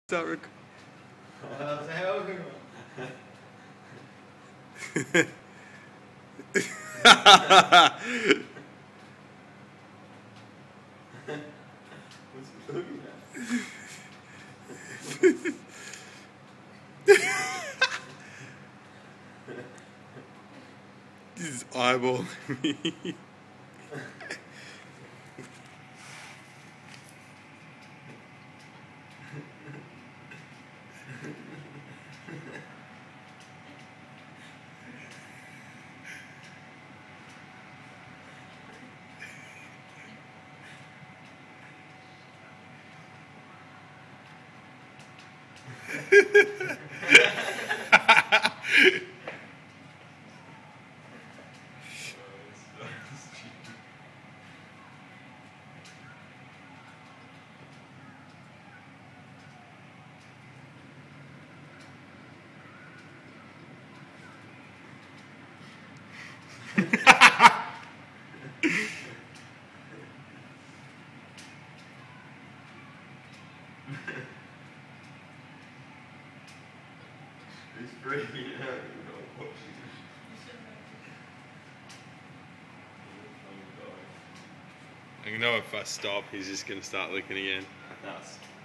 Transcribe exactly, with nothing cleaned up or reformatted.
Start rec- He's eyeballing me. He's freaking out, you know, watching I know if I stop, he's just gonna start looking again. That's